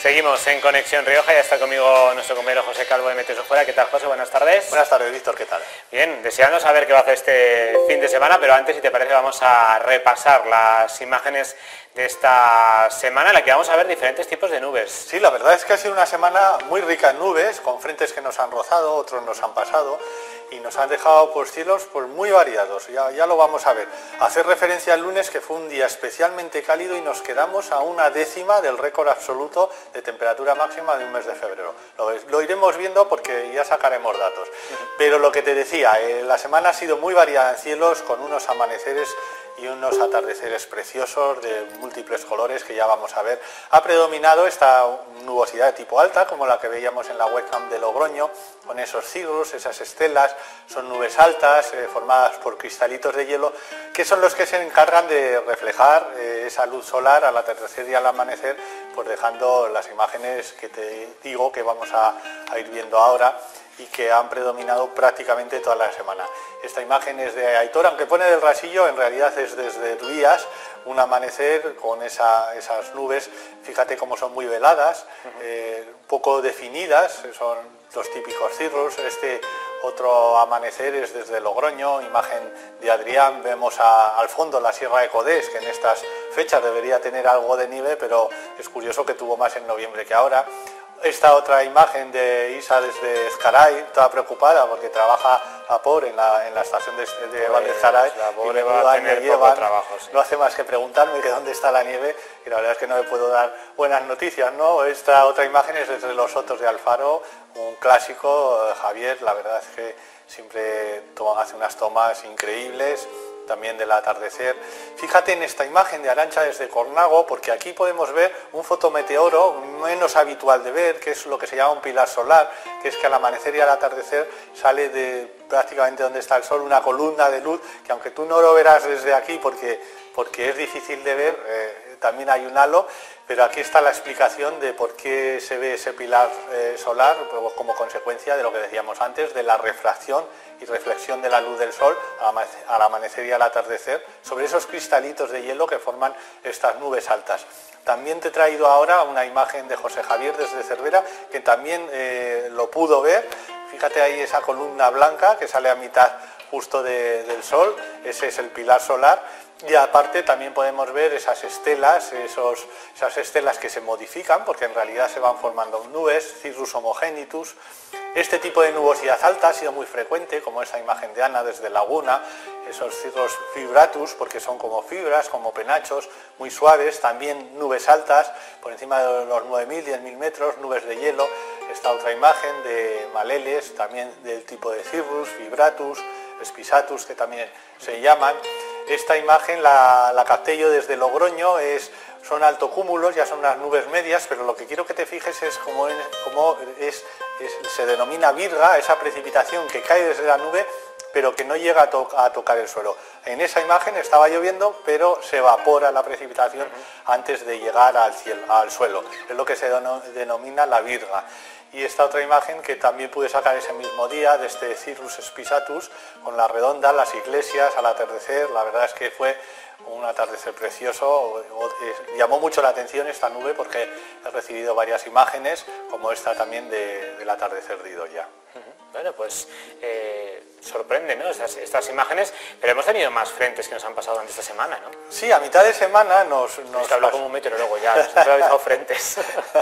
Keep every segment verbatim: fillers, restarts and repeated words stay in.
Seguimos en Conexión Rioja, ya está conmigo nuestro compañero José Calvo de Meteos Fuera. ¿Qué tal, José? Buenas tardes. Buenas tardes, Víctor, ¿qué tal? Bien, deseando saber qué va a hacer este fin de semana, pero antes, si te parece, vamos a repasar las imágenes de esta semana en la que vamos a ver diferentes tipos de nubes. Sí, la verdad es que ha sido una semana muy rica en nubes, con frentes que nos han rozado, otros nos han pasado y nos han dejado pues, cielos pues, muy variados, ya, ya lo vamos a ver. Hacer referencia al lunes, que fue un día especialmente cálido y nos quedamos a una décima del récord absoluto de temperatura máxima de un mes de febrero. Lo, lo iremos viendo porque ya sacaremos datos. Pero lo que te decía, eh, la semana ha sido muy variada en cielos, con unos amaneceres y unos atardeceres preciosos de múltiples colores que ya vamos a ver. Ha predominado esta nubosidad de tipo alta, como la que veíamos en la webcam de Logroño, con esos cirrus, esas estelas. Son nubes altas eh, formadas por cristalitos de hielo, que son los que se encargan de reflejar eh, esa luz solar al atardecer y al amanecer, pues dejando las imágenes que te digo que vamos a, a ir viendo ahora y que han predominado prácticamente toda la semana. Esta imagen es de Aitor, aunque pone del Rasillo, en realidad es desde Duías, un amanecer con esa, esas nubes, fíjate cómo son muy veladas, eh, poco definidas, son los típicos cirrus. Este otro amanecer es desde Logroño, imagen de Adrián, vemos a, al fondo la Sierra de Codés, que en estas fechas debería tener algo de nieve, pero es curioso que tuvo más en noviembre que ahora. Esta otra imagen de Isa desde Ezcaray, toda preocupada porque trabaja vapor en la, en la estación de, de Val de Ezcaray, y me va a tener llevan, trabajo, sí. No hace más que preguntarme que dónde está la nieve, y la verdad es que no me puedo dar buenas noticias, ¿no? Esta otra imagen es desde los Sotos de Alfaro, un clásico. Javier, la verdad es que siempre toma, hace unas tomas increíbles, también del atardecer. Fíjate en esta imagen de Arantxa desde Cornago, porque aquí podemos ver un fotometeoro menos habitual de ver, que es lo que se llama un pilar solar, que es que al amanecer y al atardecer sale de prácticamente donde está el sol una columna de luz, que aunque tú no lo verás desde aquí porque, porque es difícil de ver, eh, también hay un halo, pero aquí está la explicación de por qué se ve ese pilar eh, solar, como consecuencia de lo que decíamos antes, de la refracción y reflexión de la luz del sol al amanecer y al atardecer sobre esos cristalitos de hielo que forman estas nubes altas. También te he traído ahora una imagen de José Javier desde Cervera, que también eh, lo pudo ver. Fíjate ahí esa columna blanca que sale a mitad justo de, del sol, ese es el pilar solar. Y aparte también podemos ver esas estelas, esos, esas estelas que se modifican porque en realidad se van formando nubes, cirrus homogenitus. Este tipo de nubosidad alta ha sido muy frecuente, como esa imagen de Ana desde Laguna, esos cirrus fibratus porque son como fibras, como penachos, muy suaves. También nubes altas, por encima de los nueve mil, diez mil metros, nubes de hielo. Esta otra imagen de Maleles, también del tipo de cirrus, fibratus, spisatus, que también se llaman. Esta imagen la, la capté yo desde Logroño, es, son altocúmulos, ya son unas nubes medias, pero lo que quiero que te fijes es cómo, es, cómo es, es, se denomina virga, esa precipitación que cae desde la nube, pero que no llega a, to a tocar el suelo. En esa imagen estaba lloviendo, pero se evapora la precipitación antes de llegar al, cielo, al suelo. Es lo que se denomina la virga. Y esta otra imagen que también pude sacar ese mismo día, de este Cirrus spisatus, con la redonda, las iglesias, al atardecer. La verdad es que fue un atardecer precioso. Llamó mucho la atención esta nube porque he recibido varias imágenes, como esta también de, del atardecer de Idoia. Bueno, pues eh, sorprende, ¿no? Estas, estas imágenes, pero hemos tenido más frentes que nos han pasado durante esta semana, ¿no? Sí, a mitad de semana nos... nos habló como un meteorólogo ya, nos ha avisado frentes.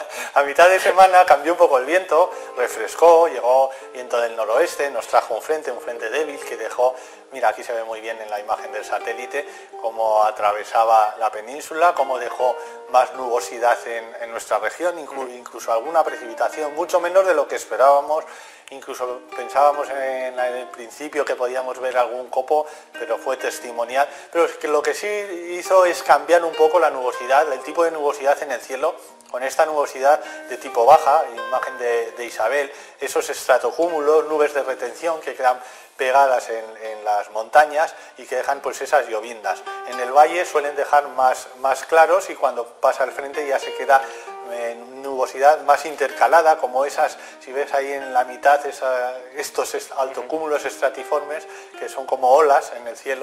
A mitad de semana cambió un poco el viento, refrescó, llegó viento del noroeste, nos trajo un frente, un frente débil que dejó, mira, aquí se ve muy bien en la imagen del satélite, cómo atravesaba la península, cómo dejó más nubosidad en, en nuestra región, incluso, incluso alguna precipitación, mucho menos de lo que esperábamos. Incluso pensábamos en el principio que podíamos ver algún copo, pero fue testimonial. Pero es que lo que sí hizo es cambiar un poco la nubosidad, el tipo de nubosidad en el cielo, con esta nubosidad de tipo baja, imagen de, de Isabel, esos estratocúmulos, nubes de retención que quedan pegadas en, en las montañas y que dejan pues esas llovindas. En el valle suelen dejar más, más claros y cuando pasa el frente ya se queda en nubosidad más intercalada, como esas, si ves ahí en la mitad, esa, estos altocúmulos estratiformes que son como olas en el cielo,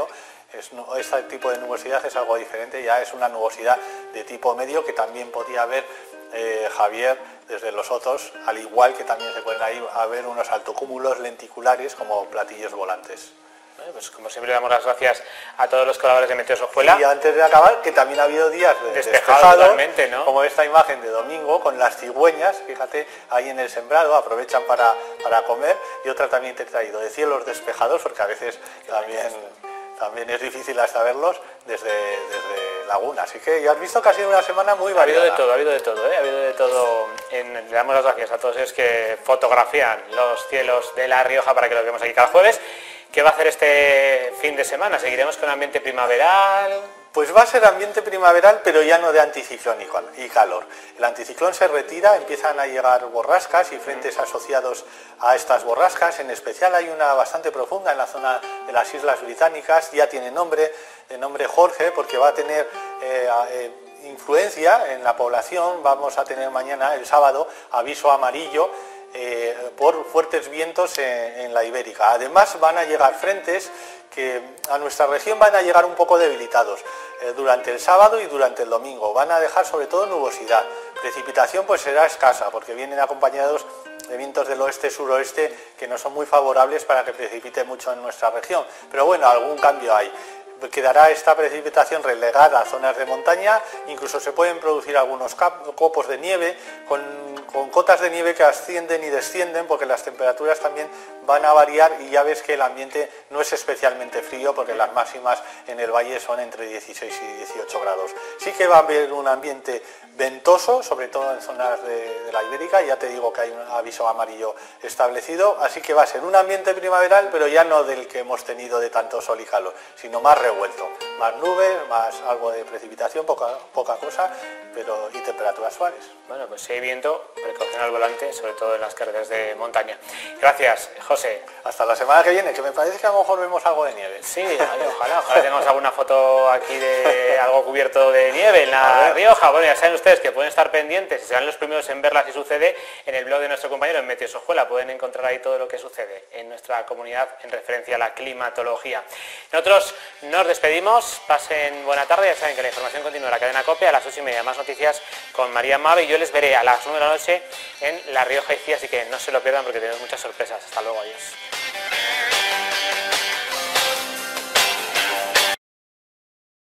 Es, este tipo de nubosidad es algo diferente, ya es una nubosidad de tipo medio que también podía haber eh, Javier desde los otros, al igual que también se pueden ahí haber unos altocúmulos lenticulares como platillos volantes. Bueno, pues como siempre damos las gracias a todos los colaboradores de Meteosojuela. Y antes de acabar, que también ha habido días de despejado, despejado, ¿no? Como esta imagen de domingo con las cigüeñas, fíjate, ahí en el sembrado, aprovechan para, para comer, y otra también te he traído de cielos despejados, porque a veces también, también es difícil hasta verlos desde, desde Laguna. Así que ya has visto que ha sido una semana muy variada. Ha habido de todo, ha habido de todo, ¿eh? Ha habido de todo. En, le damos las gracias a todos ellos que fotografían los cielos de La Rioja para que los vemos aquí cada jueves. ¿Qué va a hacer este fin de semana? ¿Seguiremos con ambiente primaveral? Pues va a ser ambiente primaveral, pero ya no de anticiclón y calor. El anticiclón se retira, empiezan a llegar borrascas y frentes asociados a estas borrascas. En especial hay una bastante profunda en la zona de las Islas Británicas, ya tiene nombre, de nombre Jorge, porque va a tener eh, eh, influencia en la población. Vamos a tener mañana, el sábado, aviso amarillo Eh, por fuertes vientos en, en la Ibérica. Además van a llegar frentes que a nuestra región van a llegar un poco debilitados eh, durante el sábado y durante el domingo. Van a dejar sobre todo nubosidad. Precipitación pues será escasa porque vienen acompañados de vientos del oeste-suroeste que no son muy favorables para que precipite mucho en nuestra región. Pero bueno, algún cambio hay. Quedará esta precipitación relegada a zonas de montaña, incluso se pueden producir algunos copos de nieve con, con cotas de nieve que ascienden y descienden porque las temperaturas también van a variar y ya ves que el ambiente no es especialmente frío porque las máximas en el valle son entre dieciséis y dieciocho grados. Sí que va a haber un ambiente ventoso, sobre todo en zonas de, de la Ibérica, ya te digo que hay un aviso amarillo establecido, así que va a ser un ambiente primaveral, pero ya no del que hemos tenido de tanto sol y calor, sino más revuelto, más nubes, más algo de precipitación, poca, poca cosa, pero y temperaturas suaves. Bueno, pues si hay viento, precaución al volante, sobre todo en las carreteras de montaña. Gracias, José. Hasta la semana que viene, que me parece que a lo mejor vemos algo de nieve. Sí, ojalá, ojalá, ojalá tengamos alguna foto aquí de algo cubierto de nieve en La Rioja. Bueno, ya saben ustedes que pueden estar pendientes y serán los primeros en verla si sucede en el blog de nuestro compañero en Meteosojuela. Pueden encontrar ahí todo lo que sucede en nuestra comunidad en referencia a la climatología. Nosotros nos despedimos, pasen buena tarde, ya saben que la información continúa en la cadena COPE a las ocho y media, más noticias con María Mave, y yo les veré a las nueve de la noche en La Rioja y Cía, así que no se lo pierdan porque tenemos muchas sorpresas. Hasta luego, adiós.